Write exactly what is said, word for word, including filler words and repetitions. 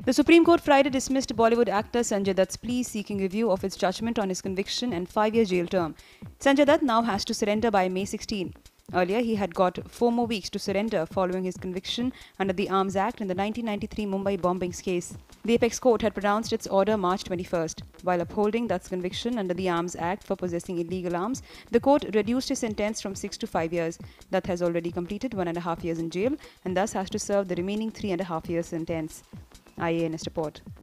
The Supreme Court Friday dismissed Bollywood actor Sanjay Dutt's plea seeking review of its judgment on his conviction and five-year jail term. Sanjay Dutt now has to surrender by May sixteenth. Earlier, he had got four more weeks to surrender following his conviction under the Arms Act in the nineteen ninety-three Mumbai bombings case. The Apex Court had pronounced its order March twenty-first. While upholding Dutt's conviction under the Arms Act for possessing illegal arms, the court reduced his sentence from six to five years. Dutt has already completed one and a half years in jail and thus has to serve the remaining three and a half years sentence. I A N S report.